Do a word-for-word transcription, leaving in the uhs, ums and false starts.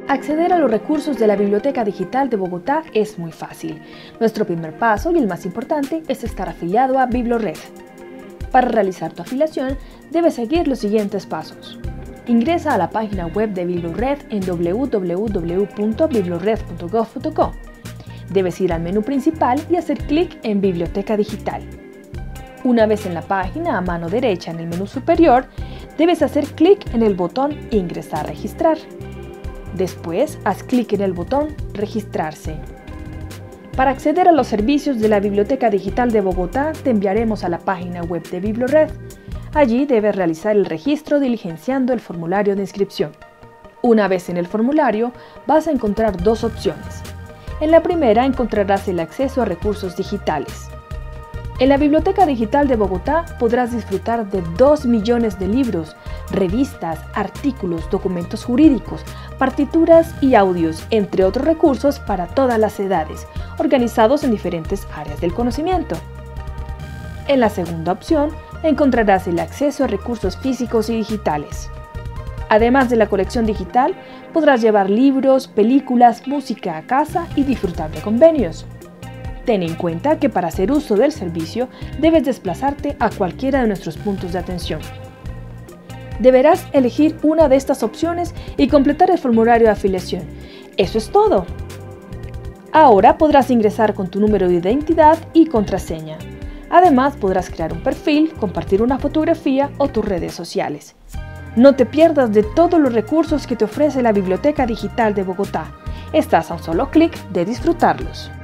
Acceder a los recursos de la Biblioteca Digital de Bogotá es muy fácil. Nuestro primer paso y el más importante es estar afiliado a BiblioRed. Para realizar tu afiliación, debes seguir los siguientes pasos. Ingresa a la página web de BiblioRed en w w w punto bibliored punto gov punto co. Debes ir al menú principal y hacer clic en Biblioteca Digital. Una vez en la página, a mano derecha en el menú superior, debes hacer clic en el botón Ingresar a registrar. Después, haz clic en el botón Registrarse. Para acceder a los servicios de la Biblioteca Digital de Bogotá, te enviaremos a la página web de BiblioRed. Allí debes realizar el registro diligenciando el formulario de inscripción. Una vez en el formulario, vas a encontrar dos opciones. En la primera encontrarás el acceso a recursos digitales. En la Biblioteca Digital de Bogotá podrás disfrutar de dos millones de libros, revistas, artículos, documentos jurídicos, partituras y audios, entre otros recursos para todas las edades, organizados en diferentes áreas del conocimiento. En la segunda opción encontrarás el acceso a recursos físicos y digitales. Además de la colección digital, podrás llevar libros, películas, música a casa y disfrutar de convenios. Ten en cuenta que para hacer uso del servicio debes desplazarte a cualquiera de nuestros puntos de atención. Deberás elegir una de estas opciones y completar el formulario de afiliación. Eso es todo. Ahora podrás ingresar con tu número de identidad y contraseña. Además, podrás crear un perfil, compartir una fotografía o tus redes sociales. No te pierdas de todos los recursos que te ofrece la Biblioteca Digital de Bogotá. Estás a un solo clic de disfrutarlos.